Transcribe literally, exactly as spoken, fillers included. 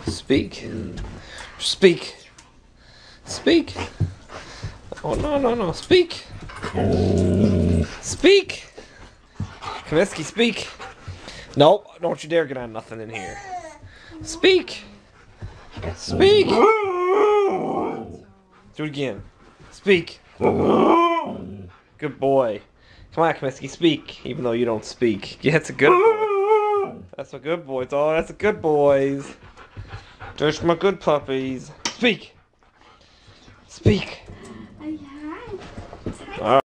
Speak. Speak. Speak. Oh, no, no, no. Speak. Speak. Kaminsky, speak. Nope. Don't you dare get on nothing in here. Speak. Speak. Do it again. Speak. Good boy. Come on, Kaminsky, speak. Even though you don't speak. Yeah, it's a good boy. That's a good boy. Oh, that's a good boys. There's my good puppies. Speak. Speak. All right.